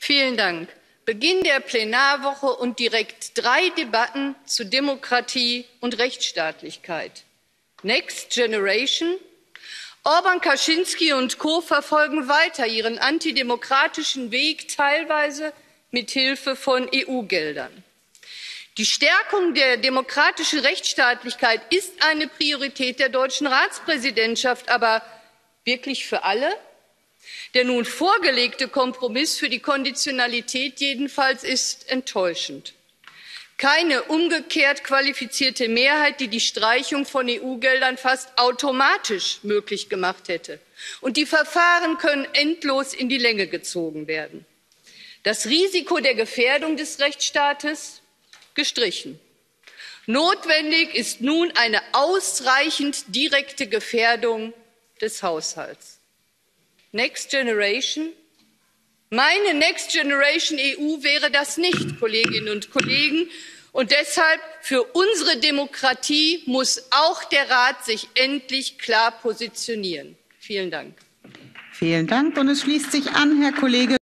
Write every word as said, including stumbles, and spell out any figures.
Vielen Dank. Beginn der Plenarwoche und direkt drei Debatten zu Demokratie und Rechtsstaatlichkeit. Next Generation. Orbán, Kaczynski und Co. verfolgen weiter ihren antidemokratischen Weg, teilweise mit Hilfe von E U-Geldern. Die Stärkung der demokratischen Rechtsstaatlichkeit ist eine Priorität der deutschen Ratspräsidentschaft, aber wirklich für alle? Der nun vorgelegte Kompromiss für die Konditionalität jedenfalls ist enttäuschend. Keine umgekehrt qualifizierte Mehrheit, die die Streichung von E U-Geldern fast automatisch möglich gemacht hätte. Und die Verfahren können endlos in die Länge gezogen werden. Das Risiko der Gefährdung des Rechtsstaates gestrichen. Notwendig ist nun eine ausreichend direkte Gefährdung des Haushalts. Next Generation? Meine Next Generation E U wäre das nicht, Kolleginnen und Kollegen. Und deshalb für unsere Demokratie muss auch der Rat sich endlich klar positionieren. Vielen Dank. Vielen Dank. Und es schließt sich an, Herr Kollege